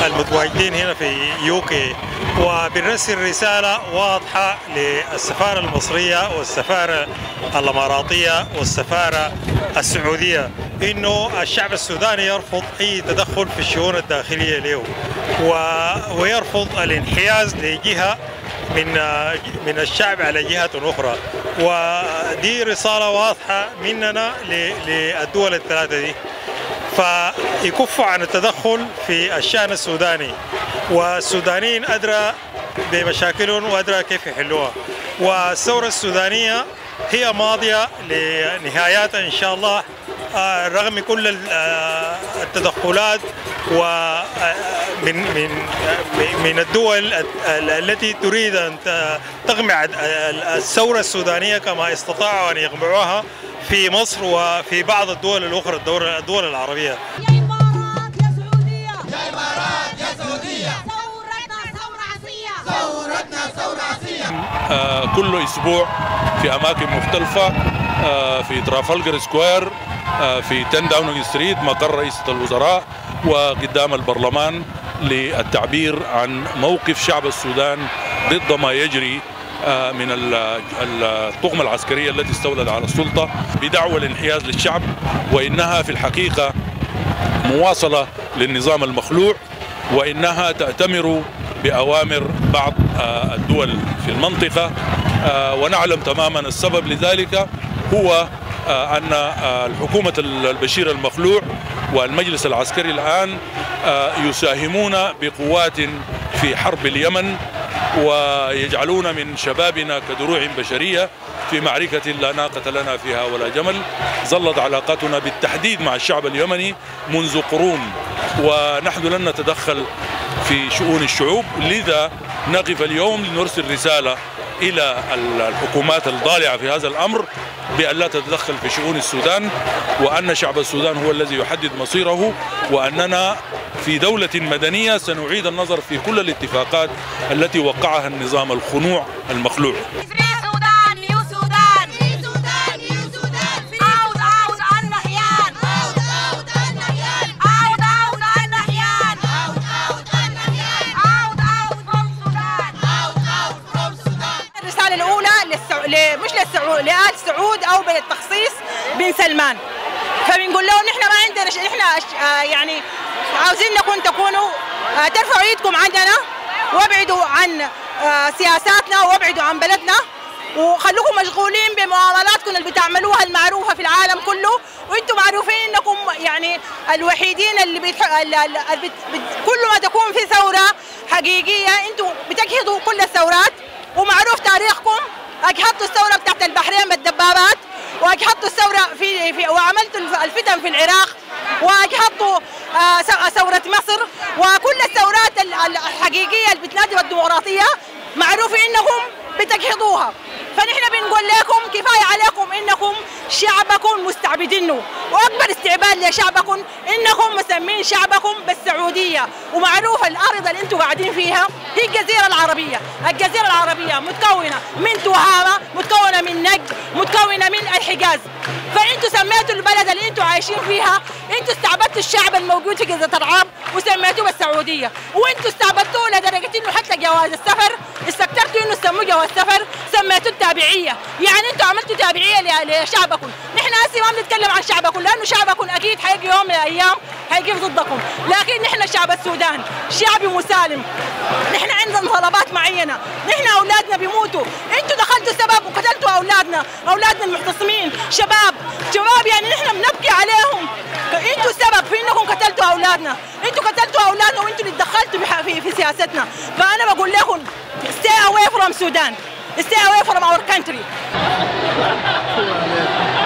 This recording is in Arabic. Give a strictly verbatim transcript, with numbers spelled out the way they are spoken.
المتواجدين هنا في يوكي، وبنرسل رسالة واضحة للسفارة المصرية والسفارة الإماراتية والسفارة السعودية إنه الشعب السوداني يرفض أي تدخل في الشؤون الداخلية له، ويرفض الانحياز لجهة من من الشعب على جهة أخرى. ودي رسالة واضحة مننا للدول الثلاثة دي، فيكفوا عن التدخل في الشأن السوداني، والسودانيين أدرى بمشاكلهم وأدرى كيف يحلوها. والثورة السودانية هي ماضية لنهاياتها إن شاء الله رغم كل التدخلات ومن من من الدول التي تريد أن تغمع الثورة السودانية كما استطاعوا أن يغمعوها في مصر وفي بعض الدول الأخرى الدول العربية. يا إمارات يا سعودية، يا إمارات يا سعودية، ثورتنا ثورة عصرية، ثورتنا ثورة عصرية. آه كل أسبوع في أماكن مختلفة، آه في ترافالجر سكوير، آه في عشرة داونينج ستريت مقر رئيسة الوزراء، وقدام البرلمان للتعبير عن موقف شعب السودان ضد ما يجري من الطغمة العسكرية التي استولت على السلطة بدعوى الانحياز للشعب، وإنها في الحقيقة مواصلة للنظام المخلوع، وإنها تأتمر بأوامر بعض الدول في المنطقة. ونعلم تماما السبب لذلك هو أن الحكومة البشير المخلوع والمجلس العسكري الآن يساهمون بقوات في حرب اليمن، ويجعلون من شبابنا كدروع بشرية في معركة لا ناقة لنا فيها ولا جمل. ظلت علاقتنا بالتحديد مع الشعب اليمني منذ قرون، ونحن لن نتدخل في شؤون الشعوب، لذا نقف اليوم لنرسل رسالة إلى الحكومات الضالعة في هذا الأمر بأن لا تتدخل في شؤون السودان، وأن شعب السودان هو الذي يحدد مصيره، وأننا في دولة مدنية سنعيد النظر في كل الاتفاقات التي وقعها النظام الخنوع المخلوع. الرسالة الأولى للسعو... مش للسعود لآل سعود أو بالتخصيص بن سلمان، فبنقول لهم نحن ما عندنا ش... نحن يعني عاوزينكم تكونوا ترفعوا ايدكم عندنا، وابعدوا عن سياساتنا وابعدوا عن بلدنا، وخلوكم مشغولين بمعاملاتكم اللي بتعملوها المعروفة في العالم كله، وانتم معروفين انكم يعني الوحيدين اللي, بيتح... اللي بت... بت... كل ما تكون في ثورة حقيقية انتم بتجهضوا كل الثورات، ومعروف تاريخكم. اجهضتوا الثورة بتاعت البحرين بالدبابات، واجهضتوا الثورة في, في وعملتوا الفتن في العراق، واجهضتوا ثورة مصر، وكل الثورات الحقيقية اللي بتنادي بالديمقراطية معروف انكم بتجهضوها. فنحن بنقول لكم كفاية عليكم انكم شعبكم مستعبدينه، واكبر استعباد لشعبكم انكم مسمين شعبكم بالسعودية، ومعروف الارض اللي انتم قاعدين فيها هي الجزيرة العربية. الجزيرة العربية متكونة من تهامة، متكونة من نجد، متكونة من الحجاز. فانتوا سميتوا البلد اللي انتوا عايشين فيها، انتوا استعبدتوا الشعب الموجود في جزيرة العرب وسميتوه بالسعودية، وانتوا استعبدتوه لدرجة انه حتى جواز السفر استكترتوا انه تسموه جواز سفر، سميتوه التابعية. يعني انتوا عملتوا تابعية لشعبكم. نحن هسه ما بنتكلم عن شعبكم، لانه شعبكم اكيد حيجي يوم من الايام حيقف ضدكم، لكن نحن شعب السودان شعب مسالم. نحن عندنا طلبات معينة، نحن اولادنا بيموتوا، انتوا دخلتوا سبب وقتلتوا اولادنا، اولادنا المعتصمين شباب شباب يعني نحن بنبكي عليهم. انتوا السبب في انكم قتلتوا اولادنا، انتوا قتلتوا اولادنا وانتوا اللي تدخلتوا في, في سياستنا. فانا بقول لكم stay away from Sudan, stay away from our country.